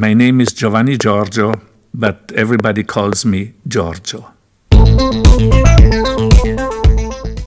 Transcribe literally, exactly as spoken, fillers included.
my name is Giovanni Giorgio, but everybody calls me Giorgio.